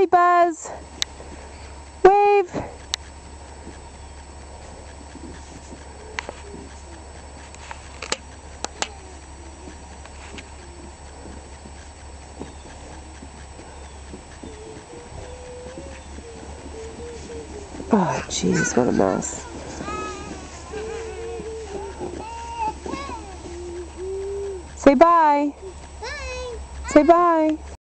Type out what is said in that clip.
Bye, Buzz. Wave. Oh, jeez, what a mess. Say bye. Bye. Say bye.